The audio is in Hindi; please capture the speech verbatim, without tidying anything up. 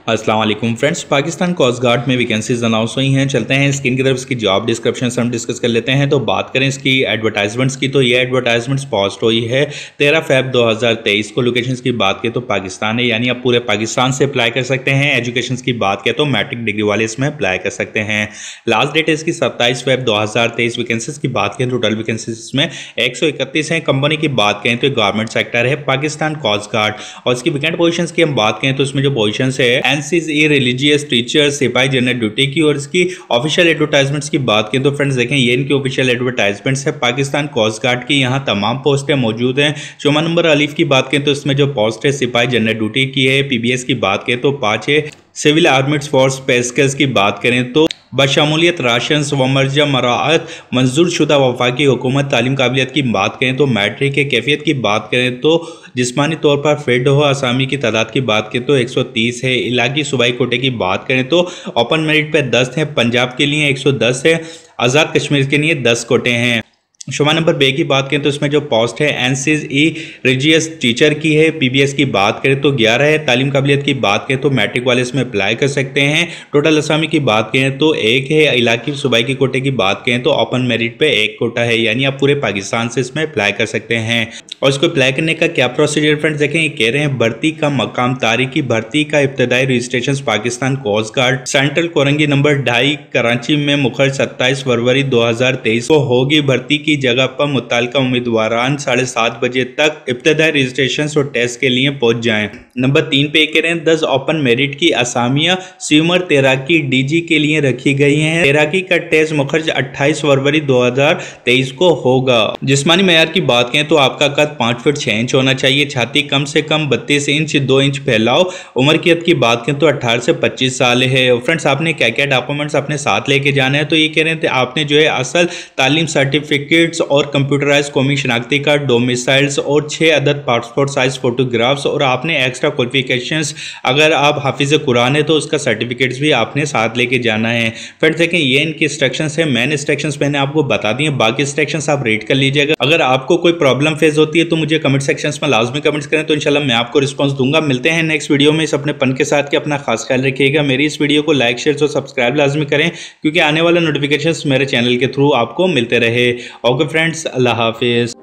अस्सलाम वालेकुम फ्रेंड्स, पाकिस्तान कोस्ट गार्ड में वैकेंसीज अनाउंस हुई हैं। चलते हैं स्क्रीन की तरफ इसकी जॉब डिस्क्रिप्शन हम डिस्कस कर लेते हैं। तो बात करें इसकी एडवर्टाइजमेंट्स की, तो ये एडवर्टाइजमेंट्स पोस्ट हुई है तेरह फेब दो हज़ार तेईस को। लोकेशंस की बात करें तो पाकिस्तान है, यानी आप पूरे पाकिस्तान से अप्लाई कर सकते हैं। एजुकेशन की बात करें तो मैट्रिक डिग्री वाले इसमें अप्लाई कर सकते हैं। लास्ट डेट है इसकी सत्ताईस फेब दो हज़ार तेईस। वैकेंसीज की बात करें टोटल वैकेंसीज में एक सौ इकतीस है। कंपनी की बात करें तो गवर्नमेंट सेक्टर है पाकिस्तान कोस्ट गार्ड। और इसकी वैकेंट पोजीशंस की हम बात करें तो इसमें जो पोजीशंस है एनसीसी रिलीजियस टीचर सिपाही जनरल ड्यूटी की। और इसकी ऑफिशियल एडवर्टाइजमेंट्स की बात करें तो फ्रेंड्स देखें ये इनकी ऑफिशियल एडवर्टाइजमेंट्स है पाकिस्तान कोस्ट गार्ड की। यहाँ तमाम पोस्टें मौजूद हैं। शोमा नंबर अलीफ की बात करें तो इसमें जो पोस्ट है सिपाही जनरल ड्यूटी की है। पीबीएस की बात करें तो पाँच है। सिविल आर्म्ड फोर्स पेस्कस की बात करें तो बशमूलियत राशन वमर्जा मराअत मंजूर शुदा वफाकी हुकूमत। तालीम काबिलियत की बात करें तो मैट्रिक के। कैफियत की बात करें तो जिस्मानी तौर पर फिट हो। असामी की तादाद की बात करें तो एक सौ तीस है। इलाकी सूबाई कोटे की बात करें तो ओपन मेरिट पे दस है। पंजाब के लिए एक सौ दस है। आज़ाद कश्मीर के लिए दस कोटे हैं। शुमा नंबर बे की बात करें तो इसमें जो पोस्ट है एनसीसी रिलीजियस टीचर की है। पीबीएस की बात करें तो ग्यारह है। तालीम काबिलियत की बात करें तो मैट्रिक वाले इसमें अप्लाई कर सकते हैं। टोटल असामी की बात करें तो एक है। इलाकी सूबाई की कोटे की बात करें तो ओपन मेरिट पे एक कोटा है, यानी आप पूरे पाकिस्तान से इसमें अप्लाई कर सकते हैं। और इसको अप्लाई करने का क्या प्रोसीजर फ्रेंड्स देखें, ये कह रहे हैं भर्ती का मकाम, तारीखी भर्ती का इब्तदाई registration Pakistan coast guard central Korangi number ढाई कराची में मुखर सत्ताईस फरवरी दो हजार तेईस को होगी। भर्ती की जगह पर मुताल्लिका उम्मीदवारान साढ़े सात बजे तक इब्तदाई रजिस्ट्रेशन और टेस्ट के लिए पहुंच जाएं। नंबर तीन पे कह रहे हैं दस ओपन मेरिट की असामियां सीमर तैराकी डीजी के लिए रखी गई हैं। तैराकी का टेस्ट मुखर्ज अट्ठाईस फरवरी दो हजार तेईस को होगा। जिस्मानी मेयार की बात करें तो आपका कद पाँच फीट छह इंच होना चाहिए। छाती कम से कम बत्तीस इंच दो इंच फैलाव। उम्र की हद की बात करें तो अठारह से पच्चीस साल है। फ्रेंड्स आपने क्या क्या डॉक्यूमेंट्स अपने साथ लेके जाना है, तो ये कह रहे हैं आपने जो है असल तालीम सर्टिफिकेट्स और कंप्यूटराइज कौमी शनाख्ती कार्ड, डोमिसाइल्स और छः अदद पासपोर्ट साइज फोटोग्राफ्स। और आपने एक्स्ट्रा क्वालिफिकेशंस अगर आप हाफिज कुरान है तो उसका सर्टिफिकेट्स भी आपने साथ लेके जाना है। फ्रेंड्स देखें ये इनकी इंस्ट्रक्शंस है। मेन इंस्ट्रक्शंस मैंने आपको बता दी हैं, बाकी इंस्ट्रक्शंस आप रीड कर लीजिएगा। अगर आपको कोई प्रॉब्लम फेस होती है तो मुझे कमेंट सेक्शंस में लाजमी कमेंट्स करें, तो इंशाल्लाह मैं आपको रिस्पॉन्स दूंगा। मिलते हैं नेक्स्ट वीडियो में। इस अपने पन के साथ के अपना खास ख्याल रखिएगा। मेरी इस वीडियो को लाइक शेयर और सब्सक्राइब लाजमी करें, क्योंकि आने वाले नोटिफिकेशन मेरे चैनल के थ्रू आपको मिलते रहे। ओके फ्रेंड्स, अल्लाह हाफिज।